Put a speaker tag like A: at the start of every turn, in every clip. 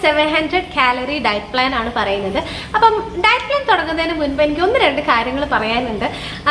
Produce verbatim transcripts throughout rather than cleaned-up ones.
A: Seven hundred calorie diet plan ആണ് പറയുന്നത്. അപ്പം ഡയറ്റ് പ്ലാൻ തുടങ്ങുന്നതിന് മുൻപ് എനിക്ക് ഒന്ന് രണ്ട് കാര്യങ്ങൾ പറയാനുണ്ട്.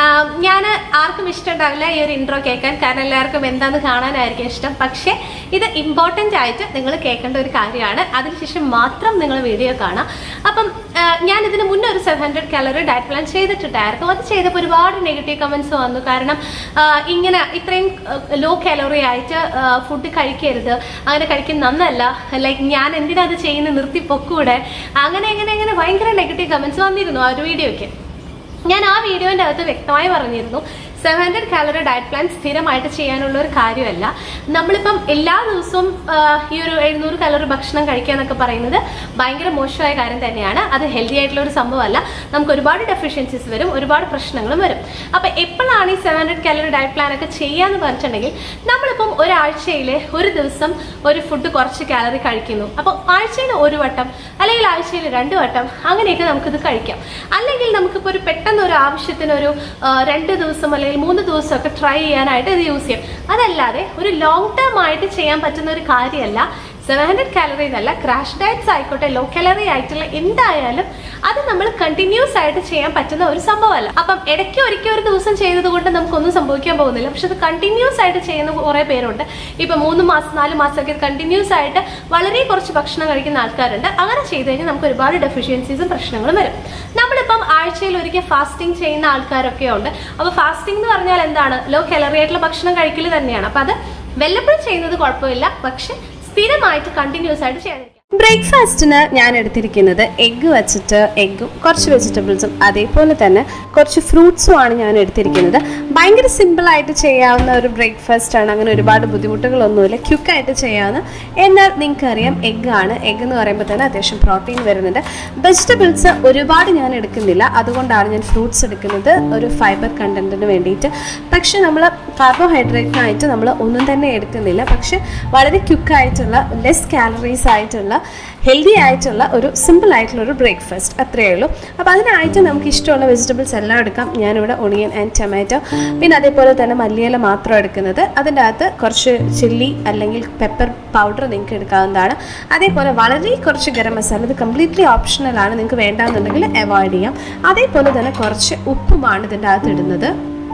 A: ഞാൻ ആർക്കും ഇഷ്ടമുണ്ടാവില്ല ഈ ഒരു ഇൻട്രോ കേൾക്കാൻ, കാരണം എല്ലാവർക്കും എന്താണെന്ന് കാണാനായിരിക്കും ഇഷ്ടം. പക്ഷേ ഇത് ഇമ്പോർട്ടൻ്റ് ആയിട്ട് നിങ്ങൾ കേൾക്കേണ്ട ഒരു കാര്യമാണ്. അതിനുശേഷം മാത്രം നിങ്ങൾ വീഡിയോ കാണാം. അപ്പം ഞാൻ ഇതിന് മുന്നേ ഒരു seven hundred calorie diet plan ചെയ്തിട്ടുണ്ടായിരുന്നു. അത് ചെയ്തപ്പോൾ ഒരുപാട് നെഗറ്റീവ് കമൻസ് വന്നു. കാരണം ഇങ്ങനെ ഇത്രയും ലോ കാലറി ആയിട്ട് ഫുഡ് കഴിക്കരുത്, അങ്ങനെ കഴിക്കുന്ന നന്നല്ല, ലൈക്ക് ഞാൻ എന്തിനാ അത് ചെയ്യുന്നത്, നിർത്തി പൊക്കൂടെ, അങ്ങനെ എങ്ങനെ എങ്ങനെ ഭയങ്കര നെഗറ്റീവ് കമൻസ് വന്നിരുന്നു ആ ഒരു വീഡിയോയ്ക്ക്. ഞാൻ ആ വീഡിയോൻ്റെ അകത്ത് വ്യക്തമായി പറഞ്ഞിരുന്നു seven hundred calorie diet plan സ്ഥിരമായിട്ട് ചെയ്യാനുള്ള ഒരു കാര്യമല്ല. നമ്മളിപ്പം എല്ലാ ദിവസവും ഈ ഒരു എഴുന്നൂറ് കാലറി ഭക്ഷണം കഴിക്കുക എന്നൊക്കെ പറയുന്നത് ഭയങ്കര മോശമായ കാര്യം തന്നെയാണ്. അത് ഹെൽത്തി ആയിട്ടുള്ള ഒരു സംഭവമല്ല. നമുക്ക് ഒരുപാട് ഡെഫിഷ്യൻസീസ് വരും, ഒരുപാട് പ്രശ്നങ്ങളും വരും. അപ്പം എപ്പോഴാണ് ഈ seven hundred calorie diet plan ഒക്കെ ചെയ്യാന്ന് പറഞ്ഞിട്ടുണ്ടെങ്കിൽ, നമ്മളിപ്പം ഒരാഴ്ചയിൽ ഒരു ദിവസം ഒരു ഫുഡ് കുറച്ച് കാലറി കഴിക്കുന്നു. അപ്പോൾ ആഴ്ചയിൽ ഒരു വട്ടം അല്ലെങ്കിൽ ആഴ്ചയിൽ രണ്ട് വട്ടം അങ്ങനെയൊക്കെ നമുക്കിത് കഴിക്കാം. അല്ലെങ്കിൽ നമുക്കിപ്പോൾ ഒരു പെട്ടെന്ന് ഒരു ആവശ്യത്തിന് ഒരു രണ്ട് ദിവസം അല്ലെങ്കിൽ മൂന്ന് ദിവസമൊക്കെ ട്രൈ ചെയ്യാനായിട്ട് ഇത് യൂസ് ചെയ്യാം. അതല്ലാതെ ഒരു ലോങ് ടേം ആയിട്ട് ചെയ്യാൻ പറ്റുന്ന ഒരു കാര്യമല്ല. സെവൻ ഹൺഡ്രഡ് കാലറി എന്നല്ല, ക്രാഷ് ഡയറ്റ്സ് ആയിക്കോട്ടെ, ലോ കാലറി ആയിട്ടുള്ള എന്തായാലും അത് നമ്മൾ കണ്ടിന്യൂസ് ആയിട്ട് ചെയ്യാൻ പറ്റുന്ന ഒരു സംഭവമല്ല. അപ്പം ഇടയ്ക്ക് ഒരിക്കൽ ഒരു ദിവസം ചെയ്തത് കൊണ്ട് നമുക്കൊന്നും സംഭവിക്കാൻ പോകുന്നില്ല. പക്ഷെ അത് കണ്ടിന്യൂസ് ആയിട്ട് ചെയ്യുന്ന കുറേ പേരുണ്ട്. ഇപ്പം മൂന്ന് മാസം നാല് മാസമൊക്കെ കണ്ടിന്യൂസ് ആയിട്ട് വളരെ കുറച്ച് ഭക്ഷണം കഴിക്കുന്ന ആൾക്കാരുണ്ട്. അങ്ങനെ ചെയ്ത് കഴിഞ്ഞാൽ നമുക്ക് ഒരുപാട് ഡെഫിഷ്യൻസീസും പ്രശ്നങ്ങളും വരും. നമ്മളിപ്പം ആഴ്ചയിൽ ഒരിക്കൽ ഫാസ്റ്റിംഗ് ചെയ്യുന്ന ആൾക്കാരൊക്കെ ഉണ്ട്. അപ്പോൾ ഫാസ്റ്റിംഗ് എന്ന് പറഞ്ഞാൽ എന്താണ്? ലോ കാലറി ആയിട്ടുള്ള ഭക്ഷണം കഴിക്കൽ തന്നെയാണ്. അപ്പം അത് വല്ലപ്പോഴും ചെയ്യുന്നത് കുഴപ്പമില്ല, പക്ഷെ സ്ഥിരമായിട്ട് കണ്ടിന്യൂസ് ആയിട്ട് ചെയ്യാൻ. ബ്രേക്ക്ഫാസ്റ്റിന് ഞാൻ എടുത്തിരിക്കുന്നത് എഗ്ഗ് വെച്ചിട്ട് എഗ്ഗും കുറച്ച് വെജിറ്റബിൾസും അതേപോലെ തന്നെ കുറച്ച് ഫ്രൂട്ട്സും ആണ് ഞാൻ എടുത്തിരിക്കുന്നത്. ഭയങ്കര സിമ്പിളായിട്ട് ചെയ്യാവുന്ന ഒരു ബ്രേക്ക്ഫാസ്റ്റ് ആണ്. അങ്ങനെ ഒരുപാട് ബുദ്ധിമുട്ടുകളൊന്നുമില്ല, ക്വിക്കായിട്ട് ചെയ്യാവുന്ന. എന്നാൽ നിങ്ങൾക്കറിയാം എഗ്ഗാണ്. എഗ്ഗ് എന്ന് പറയുമ്പോൾ തന്നെ അത്യാവശ്യം പ്രോട്ടീൻ വരുന്നുണ്ട്. വെജിറ്റബിൾസ് ഒരുപാട് ഞാൻ എടുക്കുന്നില്ല, അതുകൊണ്ടാണ് ഞാൻ ഫ്രൂട്ട്സ് എടുക്കുന്നത് ഒരു ഫൈബർ കണ്ടന്റിന് വേണ്ടിയിട്ട്. പക്ഷെ നമ്മൾ കാർബോഹൈഡ്രേറ്റിനായിട്ട് നമ്മൾ ഒന്നും തന്നെ എടുക്കുന്നില്ല. പക്ഷെ വളരെ ക്വിക്കായിട്ടുള്ള ലെസ് കാലറീസ് ആയിട്ടുള്ള ഹെൽത്തി ആയിട്ടുള്ള ഒരു സിമ്പിൾ ആയിട്ടുള്ള ഒരു ബ്രേക്ക്ഫാസ്റ്റ്, അത്രയേ ഉള്ളൂ. അപ്പോൾ അതിനായിട്ട് നമുക്ക് ഇഷ്ടമുള്ള വെജിറ്റബിൾസ് എല്ലാം എടുക്കാം. ഞാനിവിടെ ഒണിയൻ ആൻഡ് ടൊമാറ്റോ, പിന്നെ അതേപോലെ തന്നെ മല്ലിയില മാത്രം എടുക്കുന്നത്. അതിൻ്റെ അകത്ത് കുറച്ച് ചില്ലി അല്ലെങ്കിൽ പെപ്പർ പൗഡർ നിങ്ങൾക്ക് എടുക്കാവുന്നതാണ്. അതേപോലെ വളരെ കുറച്ച് ഗരം മസാല, ഇത് കംപ്ലീറ്റ്ലി ഓപ്ഷണലാണ്, നിങ്ങൾക്ക് വേണ്ടാന്നുണ്ടെങ്കിൽ അവോയ്ഡ് ചെയ്യാം. അതേപോലെ തന്നെ കുറച്ച് ഉപ്പുമാണ് ഇതിൻ്റെ അകത്ത് ഇടുന്നത്.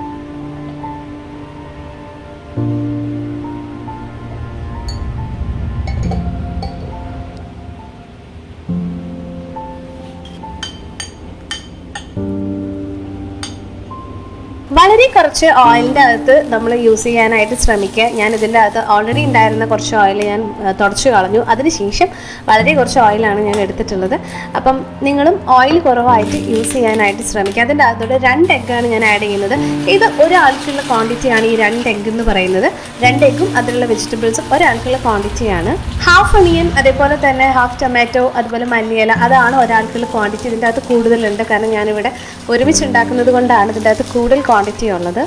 A: വളരെ കുറച്ച് ഓയിലിൻ്റെ അകത്ത് നമ്മൾ യൂസ് ചെയ്യാനായിട്ട് ശ്രമിക്കുക. ഞാൻ ഇതിൻ്റെ അകത്ത് ഓൾറെഡി ഉണ്ടായിരുന്ന കുറച്ച് ഓയിൽ ഞാൻ തുടച്ചു കളഞ്ഞു. അതിനുശേഷം വളരെ കുറച്ച് ഓയിലാണ് ഞാൻ എടുത്തിട്ടുള്ളത്. അപ്പം നിങ്ങളും ഓയിൽ കുറവായിട്ട് യൂസ് ചെയ്യാനായിട്ട് ശ്രമിക്കുക. അതിൻ്റെ അകത്തോടെ രണ്ട് എഗ്ഗാണ് ഞാൻ ആഡ് ചെയ്യുന്നത്. ഇത് ഒരാൾക്കുള്ള ക്വാണ്ടിറ്റിയാണ് ഈ രണ്ട് എഗ്ഗ് എന്ന് പറയുന്നത്. രണ്ട് എഗ്ഗും അതിലുള്ള വെജിറ്റബിൾസും ഒരാൾക്കുള്ള ക്വാണ്ടിറ്റിയാണ്. ഹാഫ് ഒണിയൻ, അതേപോലെ തന്നെ ഹാഫ് ടൊമാറ്റോ, അതുപോലെ മല്ലിയില, അതാണ് ഒരാൾക്കുള്ള ക്വാണ്ടിറ്റി. ഇതിൻ്റെ അകത്ത് കൂടുതലുണ്ട്, കാരണം ഞാനിവിടെ ഒരുമിച്ച് ഉണ്ടാക്കുന്നത് കൊണ്ടാണ് ഇതിൻ്റെ അകത്ത് കൂടുതൽ ക്വാണ്ടിറ്റി ഉള്ളത്.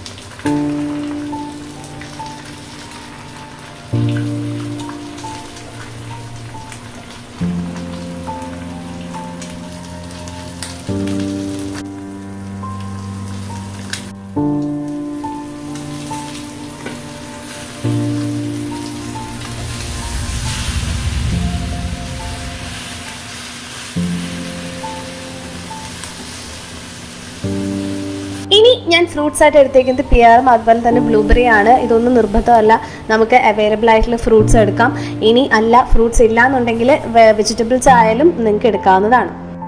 A: ഇനി ഞാൻ ഫ്രൂട്ട്സ് ആയിട്ട് എടുത്തേക്കുന്നത് പിയറും അതുപോലെ തന്നെ ബ്ലൂബെറി ആണ്. ഇതൊന്നും നിർബന്ധമല്ല, നമുക്ക് അവൈലബിൾ ആയിട്ടുള്ള ഫ്രൂട്ട്സ് എടുക്കാം. ഇനി അല്ല ഫ്രൂട്ട്സ് ഇല്ല എന്നുണ്ടെങ്കിൽ വെജിറ്റബിൾസ് ആയാലും നിങ്ങൾക്ക് എടുക്കാവുന്നതാണ്.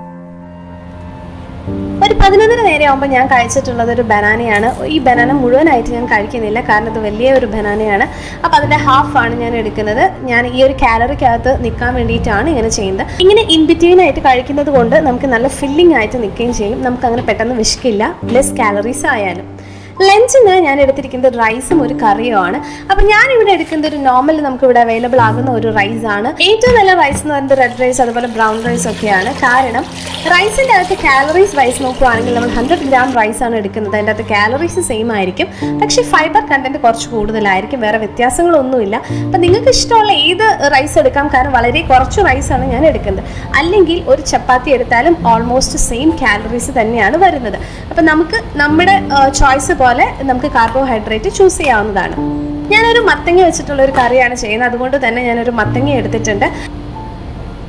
A: ഒരു പതിനൊന്നര നേരം ആകുമ്പോൾ ഞാൻ കഴിച്ചിട്ടുള്ളത് ഒരു ബനാനയാണ്. ഈ ബനാന മുഴുവനായിട്ട് ഞാൻ കഴിക്കുന്നില്ല, കാരണം ഇത് വലിയ ഒരു ബനാനയാണ്. അപ്പോൾ അതിൻ്റെ ഹാഫാണ് ഞാൻ എടുക്കുന്നത്. ഞാൻ ഈ ഒരു കാലറിക്കകത്ത് നിൽക്കാൻ വേണ്ടിയിട്ടാണ് ഇങ്ങനെ ചെയ്യുന്നത്. ഇങ്ങനെ ഇൻ ബിറ്റ്വീൻ ആയിട്ട് കഴിക്കുന്നത് കൊണ്ട് നമുക്ക് നല്ല ഫില്ലിംഗ് ആയിട്ട് നിൽക്കുകയും ചെയ്യും. നമുക്ക് അങ്ങനെ പെട്ടെന്ന് വിശക്കില്ല, ലെസ് കാലറീസ് ആയാലും. ലഞ്ചിന് ഞാൻ എടുത്തിരിക്കുന്നത് റൈസും ഒരു കറിയുമാണ്. അപ്പം ഞാനിവിടെ എടുക്കുന്നത് ഒരു നോർമൽ നമുക്ക് ഇവിടെ അവൈലബിൾ ആകുന്ന ഒരു റൈസാണ്. ഏറ്റവും നല്ല റൈസ് എന്ന് പറയുന്നത് റെഡ് റൈസ് അതുപോലെ ബ്രൗൺ റൈസ് ഒക്കെയാണ്. കാരണം റൈസിൻ്റെ അകത്ത് കാലറീസ് വൈസ് നോക്കുകയാണെങ്കിൽ നമ്മൾ ഹൺഡ്രഡ് ഗ്രാം റൈസാണ് എടുക്കുന്നത്. അതിൻ്റെ അകത്ത് കാലറീസ് സെയിം ആയിരിക്കും, പക്ഷേ ഫൈബർ കണ്ടന്റ് കുറച്ച് കൂടുതലായിരിക്കും. വേറെ വ്യത്യാസങ്ങളൊന്നുമില്ല. അപ്പം നിങ്ങൾക്ക് ഇഷ്ടമുള്ള ഏത് റൈസ് എടുക്കാം, കാരണം വളരെ കുറച്ച് റൈസാണ് ഞാൻ എടുക്കുന്നത്. അല്ലെങ്കിൽ ഒരു ചപ്പാത്തി എടുത്താലും ഓൾമോസ്റ്റ് സെയിം കാലറീസ് തന്നെയാണ് വരുന്നത്. അപ്പം നമുക്ക് നമ്മുടെ ചോയ്സ് പോലെ നമുക്ക് കാർബോഹൈഡ്രേറ്റ് ചൂസ് ചെയ്യാവുന്നതാണ്. ഞാനൊരു മത്തങ്ങ വെച്ചിട്ടുള്ള ഒരു കറിയാണ് ചെയ്യുന്നത്, അതുകൊണ്ട് തന്നെ ഞാനൊരു മത്തങ്ങ എടുത്തിട്ടുണ്ട്.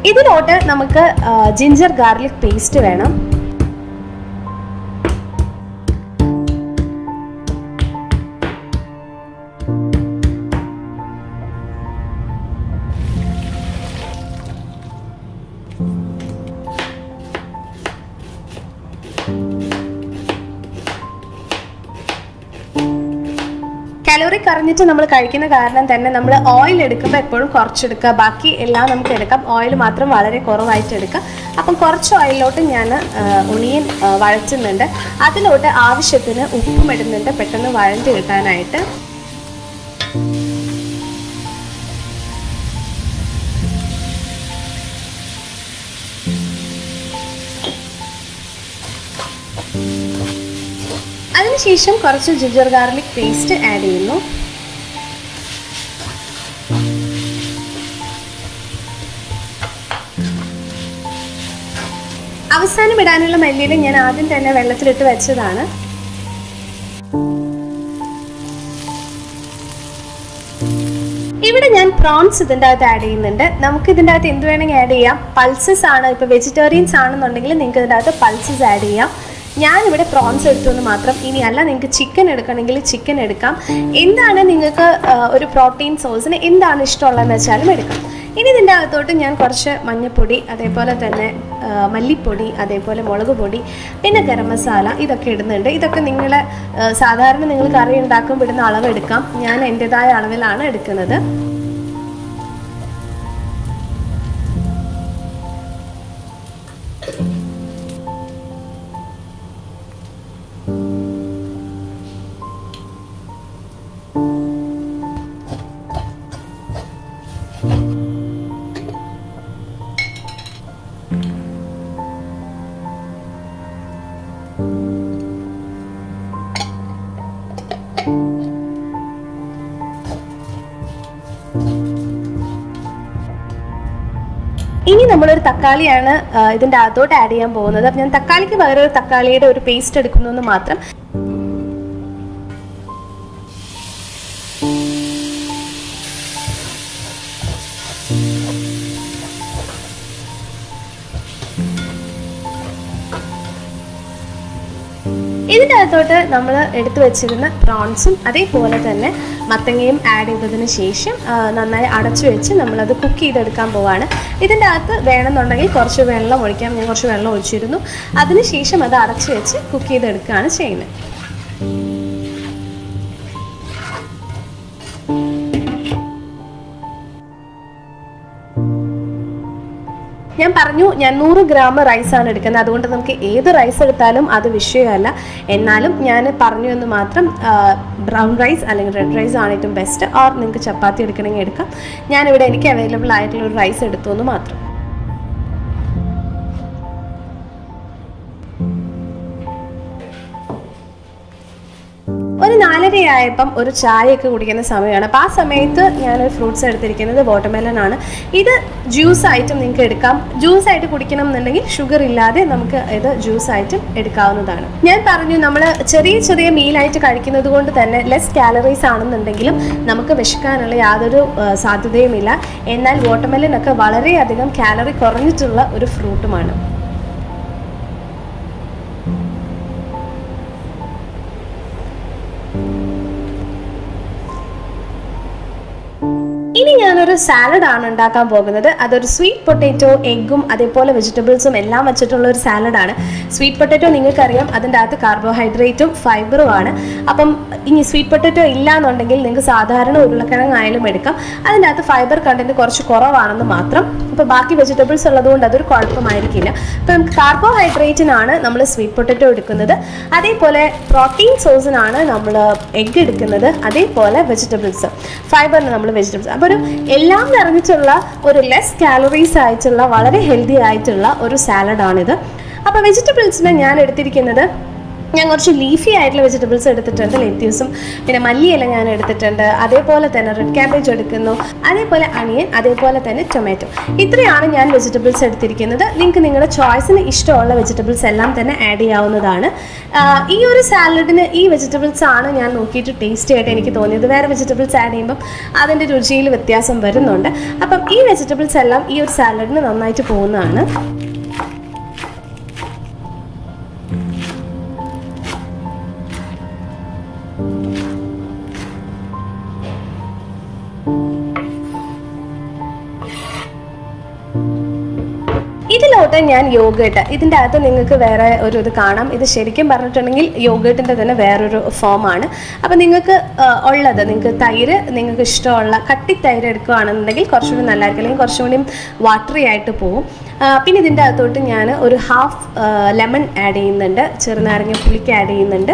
A: ഇതിലോട്ട് നമുക്ക് ജിഞ്ചർ ഗാർലിക് പേസ്റ്റ് വേണം. കലോറി കുറഞ്ഞിട്ട് നമ്മൾ കഴിക്കുന്ന കാരണം തന്നെ നമ്മൾ ഓയിൽ എടുക്കുമ്പോൾ എപ്പോഴും കുറച്ചെടുക്കുക, ബാക്കി എല്ലാം നമുക്ക് എടുക്കാം, ഓയിൽ മാത്രം വളരെ കുറവായിട്ട് എടുക്കാം. അപ്പം കുറച്ച് ഓയിലോട്ട് ഞാൻ ഒണിയൻ വഴറ്റുന്നുണ്ട്. അതിലോട്ട് ആവശ്യത്തിന് ഉപ്പും ഇടുന്നുണ്ട് പെട്ടെന്ന് വഴറ്റി കിട്ടാനായിട്ട്. അതിനുശേഷം കുറച്ച് ജിഞ്ചർ ഗാർലിക് പേസ്റ്റ് ആഡ് ചെയ്യുന്നു. അവസാനം ഇടാനുള്ള മല്ലിയില ഞാൻ ആദ്യം തന്നെ വെള്ളത്തിലിട്ട് വെച്ചതാണ്. ഇവിടെ ഞാൻ പ്രോൺസ് ഇതിൻ്റെ അകത്ത് ആഡ് ചെയ്യുന്നുണ്ട്. നമുക്ക് ഇതിൻ്റെ അകത്ത് എന്ത് വേണമെങ്കിൽ ആഡ് ചെയ്യാം. പൾസസ് ആണ്, ഇപ്പോൾ വെജിറ്റേറിയൻസ് ആണെന്നുണ്ടെങ്കിൽ നിങ്ങൾക്ക് ഇതിൻ്റെ അകത്ത് പൾസസ് ആഡ് ചെയ്യാം. ഞാനിവിടെ പ്രോൺസ് എടുത്തുകൊണ്ട് മാത്രം. ഇനി അല്ല, നിങ്ങൾക്ക് ചിക്കൻ എടുക്കണമെങ്കിൽ ചിക്കൻ എടുക്കാം. എന്താണ് നിങ്ങൾക്ക് ഒരു പ്രോട്ടീൻ സോഴ്സിന് എന്താണ് ഇഷ്ടമുള്ളതെന്ന് വെച്ചാലും എടുക്കാം. ഇനി ഇതിൻ്റെ അകത്തോട്ട് ഞാൻ കുറച്ച് മഞ്ഞൾപ്പൊടി, അതേപോലെ തന്നെ മല്ലിപ്പൊടി, അതേപോലെ മുളക് പൊടി, പിന്നെ ഗരം മസാല ഇതൊക്കെ ഇടുന്നുണ്ട്. ഇതൊക്കെ നിങ്ങൾ സാധാരണ നിങ്ങൾ കറി ഉണ്ടാക്കുമ്പോൾ ഇടുന്ന അളവെടുക്കാം. ഞാൻ എൻ്റെതായ അളവിലാണ് എടുക്കുന്നത്. ഇനി നമ്മളൊരു തക്കാളിയാണ് ഇതിൻ്റെ അകത്തോട്ട് ആഡ് ചെയ്യാൻ പോകുന്നത്. അപ്പം ഞാൻ തക്കാളിക്ക് പകരം ഒരു തക്കാളിയുടെ ഒരു പേസ്റ്റ് എടുക്കുന്നു മാത്രം. ഇതിൻ്റെ അകത്തോട്ട് നമ്മൾ എടുത്തു വെച്ചിരുന്ന പ്രോൺസും അതേപോലെ തന്നെ മത്തങ്ങയും ആഡ് ചെയ്തതിന് ശേഷം നന്നായി അടച്ചു വെച്ച് നമ്മളത് കുക്ക് ചെയ്തെടുക്കാൻ പോവാണ്. ഇതിൻ്റെ അകത്ത് വേണമെന്നുണ്ടെങ്കിൽ കുറച്ച് വെള്ളം ഒഴിക്കാം. ഞാൻ കുറച്ച് വെള്ളം ഒഴിച്ചിരുന്നു. അതിനുശേഷം അത് അടച്ചു വെച്ച് കുക്ക് ചെയ്തെടുക്കുകയാണ് ചെയ്യുന്നത്. ഞാൻ പറഞ്ഞു ഞാൻ നൂറ് ഗ്രാം റൈസാണ് എടുക്കുന്നത്. അതുകൊണ്ട് നമുക്ക് ഏത് റൈസ് എടുത്താലും അത് വിഷയമല്ല. എന്നാലും ഞാൻ പറഞ്ഞു എന്ന് മാത്രം. ബ്രൗൺ റൈസ് അല്ലെങ്കിൽ റെഡ് റൈസ് ആണ് ഏറ്റവും ബെസ്റ്റ്. ഓർ നിങ്ങൾക്ക് ചപ്പാത്തി എടുക്കണമെങ്കിൽ എടുക്കാം. ഞാനിവിടെ എനിക്ക് അവൈലബിൾ ആയിട്ടുള്ള ഒരു റൈസ് എടുത്തു എന്ന് മാത്രം. ഒരു നാലരയായപ്പം ഒരു ചായയൊക്കെ കുടിക്കുന്ന സമയമാണ്. അപ്പോൾ ആ സമയത്ത് ഞാനൊരു ഫ്രൂട്ട്സ് എടുത്തിരിക്കുന്നത് വാട്ടർമെലൺ ആണ്. ഇത് ജ്യൂസ് ആയിട്ടും നിങ്ങൾക്ക് എടുക്കാം. ജ്യൂസ് ആയിട്ട് കുടിക്കണം എന്നുണ്ടെങ്കിൽ ഷുഗർ ഇല്ലാതെ നമുക്ക് ഇത് ജ്യൂസ് ആയിട്ടും എടുക്കാവുന്നതാണ്. ഞാൻ പറഞ്ഞു നമ്മൾ ചെറിയ ചെറിയ മീലായിട്ട് കഴിക്കുന്നത് കൊണ്ട് തന്നെ ലെസ് കാലറീസ് ആണെന്നുണ്ടെങ്കിലും നമുക്ക് വിശക്കാനുള്ള യാതൊരു സാധ്യതയുമില്ല. എന്നാൽ വാട്ടർമെലൺ ഒക്കെ വളരെയധികം കാലറി കുറഞ്ഞിട്ടുള്ള ഒരു ഫ്രൂട്ടുമാണ്. ഇനി ഞാനൊരു സാലഡാണ് ഉണ്ടാക്കാൻ പോകുന്നത്. അതൊരു സ്വീറ്റ് പൊട്ടാറ്റോ, എഗ്ഗും അതേപോലെ വെജിറ്റബിൾസും എല്ലാം വെച്ചിട്ടുള്ള ഒരു സാലഡാണ്. സ്വീറ്റ് പൊട്ടാറ്റോ നിങ്ങൾക്കറിയാം അതിൻ്റെ അകത്ത് കാർബോഹൈഡ്രേറ്റും ഫൈബറും ആണ്. അപ്പം ഇനി സ്വീറ്റ് പൊട്ടാറ്റോ ഇല്ല എന്നുണ്ടെങ്കിൽ നിങ്ങൾക്ക് സാധാരണ ഉരുളക്കിഴങ്ങായാലും എടുക്കാം. അതിൻ്റെ അകത്ത് ഫൈബർ കണ്ടന്റ് കുറച്ച് കുറവാണെന്ന് മാത്രം. അപ്പോൾ ബാക്കി വെജിറ്റബിൾസ് ഉള്ളതുകൊണ്ട് അതൊരു കുഴപ്പമായിരിക്കില്ല. അപ്പോൾ നമുക്ക് കാർബോഹൈഡ്രേറ്റിനാണ് നമ്മൾ സ്വീറ്റ് പൊട്ടാറ്റോ എടുക്കുന്നത്. അതേപോലെ പ്രോട്ടീൻ സോഴ്സിനാണ് നമ്മൾ എഗ്ഗ് എടുക്കുന്നത്. അതേപോലെ വെജിറ്റബിൾസ്, ഫൈബറിന് നമ്മൾ വെജിറ്റബിൾസ്. അപ്പോൾ ഒരു എല്ലാം നിറഞ്ഞിട്ടുള്ള ഒരു ലെസ് കാലറീസ് ആയിട്ടുള്ള വളരെ ഹെൽത്തി ആയിട്ടുള്ള ഒരു സാലഡാണിത്. അപ്പോൾ വെജിറ്റബിൾസിന് ഞാൻ എടുത്തിരിക്കുന്നത് ഞാൻ കുറച്ച് ലീഫി ആയിട്ടുള്ള വെജിറ്റബിൾസ് എടുത്തിട്ടുണ്ട്. ലെറ്റ്യൂസും പിന്നെ മല്ലിയില ഞാൻ എടുത്തിട്ടുണ്ട്. അതേപോലെ തന്നെ റെഡ് ക്യാബേജ് എടുക്കുന്നു, അതേപോലെ അണിയൻ, അതേപോലെ തന്നെ ടൊമാറ്റോ. ഇത്രയാണ് ഞാൻ വെജിറ്റബിൾസ് എടുത്തിരിക്കുന്നത്. നിങ്ങൾക്ക് നിങ്ങളുടെ ചോയ്സിന് ഇഷ്ടമുള്ള വെജിറ്റബിൾസ് എല്ലാം തന്നെ ആഡ് ചെയ്യാവുന്നതാണ്. ഈ ഒരു സാലഡിന് ഈ വെജിറ്റബിൾസ് ആണ് ഞാൻ നോക്കിയിട്ട് ടേസ്റ്റി ആയിട്ട് എനിക്ക് തോന്നിയത്. വേറെ വെജിറ്റബിൾസ് ആഡ് ചെയ്യുമ്പം അതിൻ്റെ രുചിയിൽ വ്യത്യാസം വരുന്നുണ്ട്. അപ്പം ഈ വെജിറ്റബിൾസ് എല്ലാം ഈ ഒരു സാലഡിന് നന്നായിട്ട് പോകുന്നതാണ്. ഇതിലോട്ട് ഞാൻ യോഗേട്ട്, ഇതിൻ്റെ അകത്ത് നിങ്ങൾക്ക് വേറെ ഒരു ഇത് കാണാം. ഇത് ശരിക്കും പറഞ്ഞിട്ടുണ്ടെങ്കിൽ യോഗേട്ടിൻ്റെ തന്നെ വേറൊരു ഫോമാണ്. അപ്പം നിങ്ങൾക്ക് ഉള്ളത്, നിങ്ങൾക്ക് തൈര്, നിങ്ങൾക്ക് ഇഷ്ടമുള്ള കട്ടി തൈര് എടുക്കുകയാണെന്നുണ്ടെങ്കിൽ കുറച്ചുകൂടി നല്ലതായിരിക്കും, അല്ലെങ്കിൽ കുറച്ചുകൂടി വാട്ടറി ആയിട്ട് പോവും. പിന്നെ ഇതിൻ്റെ അകത്തോട്ട് ഞാൻ ഒരു ഹാഫ് ലെമൺ ആഡ് ചെയ്യുന്നുണ്ട്, ചെറുനാരങ്ങ പുളിക്ക് ആഡ് ചെയ്യുന്നുണ്ട്.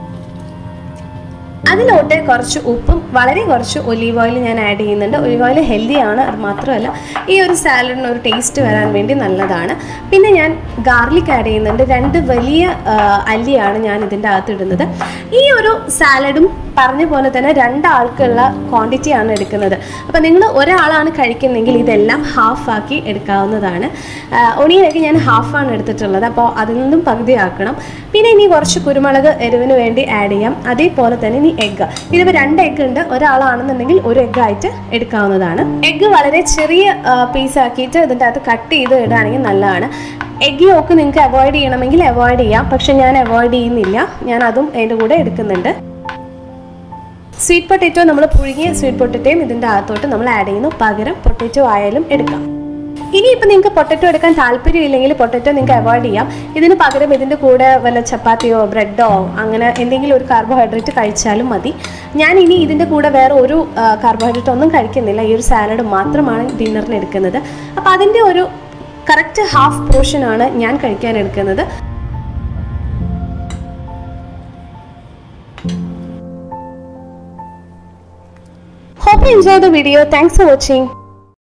A: അതിലോട്ട് കുറച്ച് ഉപ്പും വളരെ കുറച്ച് ഒലീവ് ഓയിൽ ഞാൻ ആഡ് ചെയ്യുന്നുണ്ട്. ഒലീവ് ഓയിൽ ഹെൽത്തിയാണ്, അത് മാത്രമല്ല ഈ ഒരു സാലഡിന് ഒരു ടേസ്റ്റ് വരാൻ വേണ്ടി നല്ലതാണ്. പിന്നെ ഞാൻ ഗാർലിക് ആഡ് ചെയ്യുന്നുണ്ട്. രണ്ട് വലിയ അല്ലിയാണ് ഞാൻ ഇതിൻ്റെ അകത്ത് ഇടുന്നത്. ഈ ഒരു സാലഡും പറഞ്ഞ പോലെ തന്നെ രണ്ടാൾക്കുള്ള ക്വാണ്ടിറ്റിയാണ് എടുക്കുന്നത്. അപ്പോൾ നിങ്ങൾ ഒരാളാണ് കഴിക്കുന്നതെങ്കിൽ ഇതെല്ലാം ഹാഫാക്കി എടുക്കാവുന്നതാണ്. ഒണിയനൊക്കെ ഞാൻ ഹാഫാണ് എടുത്തിട്ടുള്ളത്, അപ്പോൾ അതിൽ നിന്നും പകുതി ആക്കണം. പിന്നെ ഇനി കുറച്ച് കുരുമുളക് എരിവിന് വേണ്ടി ആഡ് ചെയ്യാം. അതേപോലെ തന്നെ ഇനി എഗ്ഗ്, ഇതിപ്പോൾ രണ്ട് എഗ്ഗ് ഉണ്ട്, ഒരാളാണെന്നുണ്ടെങ്കിൽ ഒരു എഗ്ഗ് ആയിട്ട് എടുക്കാവുന്നതാണ്. എഗ്ഗ് വളരെ ചെറിയ പീസാക്കിയിട്ട് ഇതിൻ്റെ അകത്ത് കട്ട് ചെയ്ത് ഇടുകയാണെങ്കിൽ നല്ലതാണ്. എഗ്ഗ് യോക്ക് നിങ്ങൾക്ക് അവോയ്ഡ് ചെയ്യണമെങ്കിൽ അവോയ്ഡ് ചെയ്യാം, പക്ഷെ ഞാൻ അവോയ്ഡ് ചെയ്യുന്നില്ല, ഞാൻ അതും അതിൻ്റെ കൂടെ എടുക്കുന്നുണ്ട്. സ്വീറ്റ് പൊട്ടറ്റോ, നമ്മൾ പുഴുങ്ങിയ സ്വീറ്റ് പൊട്ടറ്റോയും ഇതിൻ്റെ അകത്തോട്ട് നമ്മൾ ആഡ് ചെയ്യുന്നു, പകരം പൊട്ടറ്റോ ആയാലും എടുക്കാം. ഇനിയിപ്പോൾ നിങ്ങൾക്ക് പൊട്ടറ്റോ എടുക്കാൻ താല്പര്യമില്ലെങ്കിൽ പൊട്ടറ്റോ നിങ്ങൾക്ക് അവോയ്ഡ് ചെയ്യാം. ഇതിന് പകരം ഇതിൻ്റെ കൂടെ വല്ല ചപ്പാത്തിയോ ബ്രെഡോ അങ്ങനെ എന്തെങ്കിലും ഒരു കാർബോഹൈഡ്രേറ്റ് കഴിച്ചാലും മതി. ഞാൻ ഇനി ഇതിൻ്റെ കൂടെ വേറെ ഒരു കാർബോഹൈഡ്രേറ്റ് ഒന്നും കഴിക്കുന്നില്ല, ഈ ഒരു സാലഡ് മാത്രമാണ് ഡിന്നറിന് എടുക്കുന്നത്. അപ്പോൾ അതിൻ്റെ ഒരു കറക്റ്റ് ഹാഫ് പോർഷനാണ് ഞാൻ കഴിക്കാൻ എടുക്കുന്നത്. Hope you enjoyed the video. Thanks for watching.